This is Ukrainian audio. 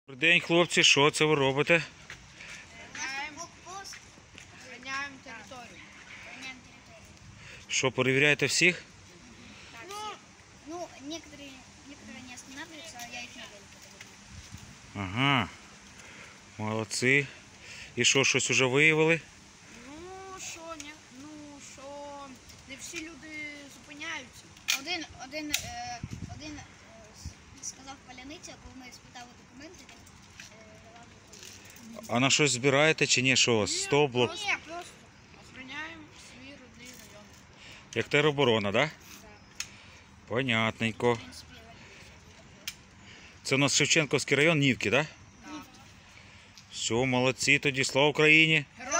Добрий день, хлопці, що це ви робите? Охраняем территорию. Що, перевіряєте всіх? Ну, некоторые не останавливаются, а я их на велике поднимаю. Ага, молодці. І що, щось уже виявили? Не всі люди зупиняються. Один сказав паляниця, коли ми спитали документи, він давав відповідь. А на щось збираєте чи ні? Що, стоп-блок? Ні, просто охраняємо свій родний район. Як тероборона, так? Да? Так. Понятненько. В принципі, Це у нас Шевченківський район, Нівки, так? Да? Все, молодці тоді, слава Україні! Героям